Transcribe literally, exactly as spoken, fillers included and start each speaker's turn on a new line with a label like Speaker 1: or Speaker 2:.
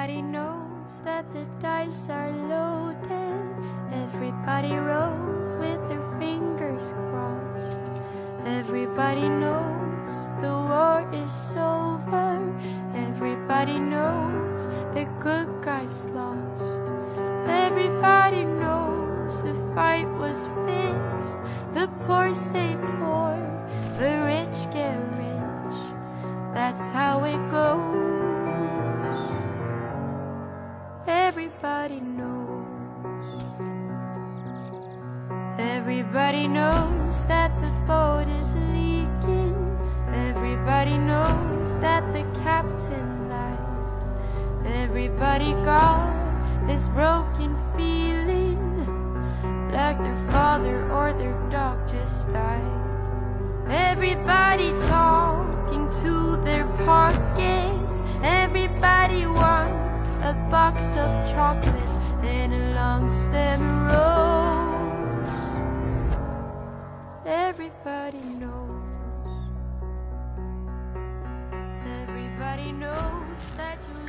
Speaker 1: Everybody knows that the dice are loaded. Everybody rolls with their fingers crossed. Everybody knows the war is over. Everybody knows the good guys lost. Everybody knows the fight was fixed. The poor stay poor, the rich get rich. That's how it goes. Everybody knows. Everybody knows that the boat is leaking. Everybody knows that the captain lied. Everybody got this broken feeling, like their father or their dog just died. Everybody talking to their pockets. Everybody wants a box of chocolates and a long stem rose. Everybody knows. Everybody knows that you